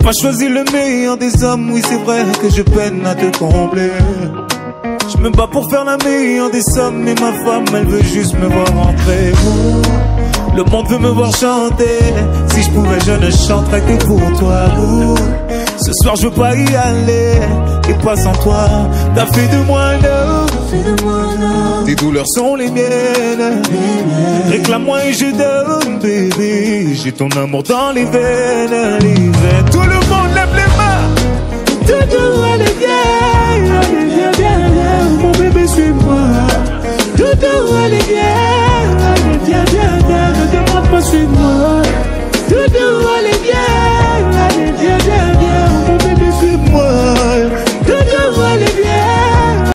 pas choisi le meilleur des hommes, oui c'est vrai que je peine à te combler. Je me bats pour faire la meilleure des sommes, mais ma femme elle veut juste me voir rentrer. Le monde veut me voir chanter, si je pouvais je ne chanterais que pour toi. Ce soir je veux pas y aller, et pas sans toi. T'as fait de moi un homme, tes douleurs sont les miennes. Réclame-moi et je donne, bébé. J'ai ton amour dans les veines, les veines. Tout le monde lève les mains. Tout le monde est bien, bien, bien, bien. Mon bébé suit